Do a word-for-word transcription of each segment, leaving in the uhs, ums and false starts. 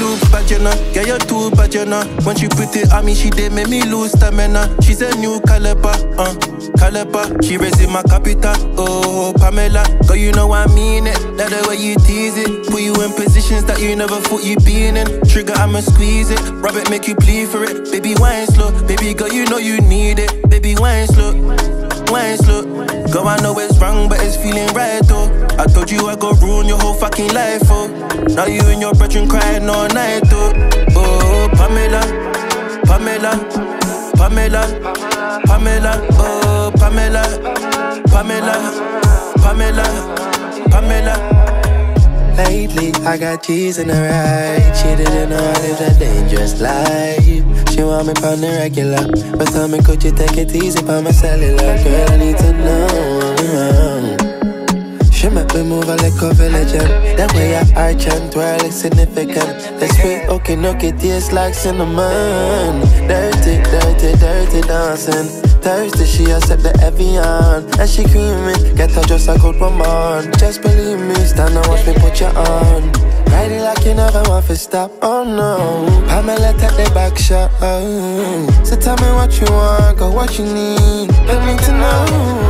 look bad, you know. Yeah, you're too bad, you know. When she put it on me, she did make me lose stamina. She's a new caliber, uh, caliber. She raising my capital, oh, Pamela. Girl, you know I mean it. Like the way you tease it. Put you in positions that you never thought you'd be in. Trigger, I'ma squeeze it. Rub it, make you plead for it. Baby, wine slow. Baby, girl, you know you need it. Baby, wine slow. Wine slow. Girl, I know it's wrong, but it's feeling right, though. I told you I go ruin your whole fucking life, oh. Now you and your brethren crying all night, oh. Oh, Pamela, Pamela, Pamela, Pamela, oh, Pamela, Pamela, Pamela, Pamela. Lately, I got cheese in her eye. She didn't know I lived a dangerous life. She want me on the regular, but tell me, could you take it easy on my cellular? Girl, I need to know. She make me move like a village, and that way I arch and twirl is significant. That sweet okay, nookie tastes like cinnamon. Dirty, dirty, dirty dancing. Thirsty, she accept the Evian. And she creamy, get her just a good woman. Just believe me, stand and watch me put you on. Ride it like you never want to stop, oh no. Pamela take the back shot, oh. So tell me what you want, go what you need. Let me to know.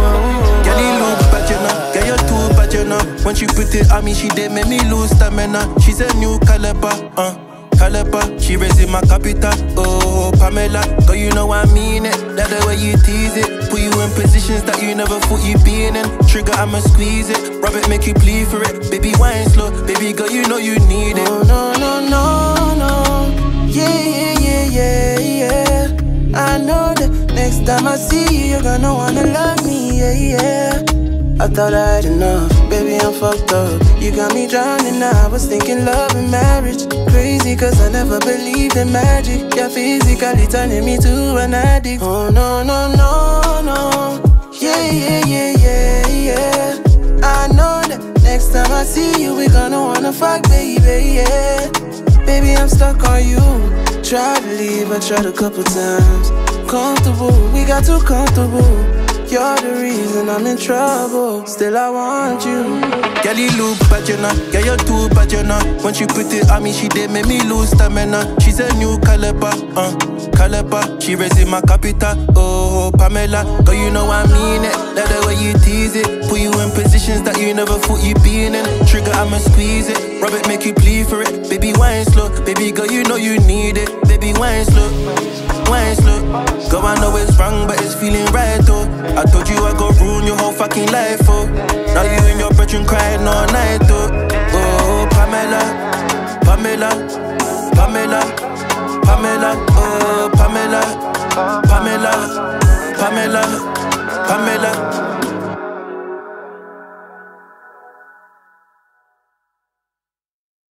Girl, you look bad, you know. Girl, you're too bad, you know. When she put it on me, she did make me lose stamina. She's a new caliber, uh, caliber. She raising my capital, oh, Pamela. Girl, you know I mean it. Like the way you tease it. Put you in positions that you never thought you'd be in. Trigger, I'ma squeeze it. Rub it, make you plead for it. Baby, wine slow. Baby, girl, you know you need it. Oh, no, no, no, no. Yeah, yeah, yeah, yeah, yeah. I know that next time I see you, you're gonna wanna love me, yeah, yeah. I thought I had enough, baby, I'm fucked up. You got me drowning now, I was thinking love and marriage. Crazy cause I never believed in magic. You're physically turning me to an addict. Oh no, no, no, no. Yeah, yeah, yeah, yeah, yeah. I know that next time I see you, we're gonna wanna fuck, baby, yeah. Baby, I'm stuck on you. Tried to leave, I tried a couple times. Comfortable, we got too comfortable. You're the reason I'm in trouble. Still I want you. Girl, you look bad, you know. Girl, you're too bad, you know. When she put it on me, she did make me lose stamina. She's a new caliber, uh, caliber. She raising my capital, oh, Pamela. Girl, you know I mean it. Like the way you tease it. Put you in positions that you never thought you'd be in. Trigger, I'ma squeeze it. Rub it, make you plead for it. Baby, wine slow. Baby, girl, you know you need it. Baby, wine slow. Wine slow. Girl, I know it's wrong, but it's feeling right, though. I told you I go ruin your whole fucking life, oh. Now you and your brethren crying all night, though. Oh, Pamela, Pamela, Pamela, Pamela, oh, Pamela, Pamela, Pamela, Pamela.